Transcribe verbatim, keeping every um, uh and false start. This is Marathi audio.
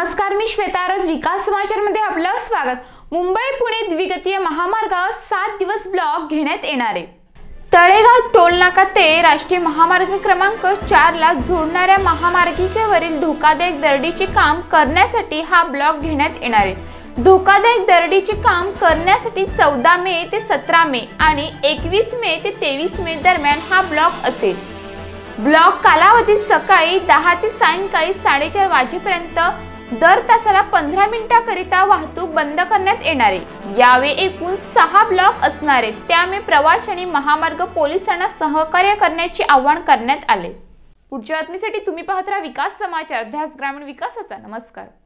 नमस्कार, मी श्वेता रोज विकास समाचार मध्ये आपलं स्वागत। मुंबई पुणे द्विगतीय महामार्गावर सात दिवस ब्लॉक घेण्यात येणार आहे। तळेगाव टोलनाका ते राष्ट्रीय महामार्ग क्रमांक चार ला जोडणाऱ्या महामार्गिकेवरील धोकादायक दरडीचे काम करण्यासाठी हा ब्लॉक घेण्यात येणार आहे। धोकादायक दरडीचे काम करण्यासाठी चौदा मे ते सतरा मे आणि एकवीस मे ते तेवीस मे दरम्यान हा ब्लॉक असेल। ब्लॉक कालावधी सकाळी दहा ते सायंकाळी साडेचार वाजेपर्यंत दर तासाला पंधरा मिनिटांकरिता वाहतूक बंद करण्यात येणार आहे। यावेळी एकूण सहा ब्लॉक असणार आहेत, त्यामुळे प्रवासी आणि महामार्ग पोलिसांना सहकार्य करण्याचे आवाहन करण्यात आले। पुढच्या बातमीसाठी तुम्ही पाहत राहा विकास समाचार, ध्यास ग्रामीण विकासाचा। नमस्कार।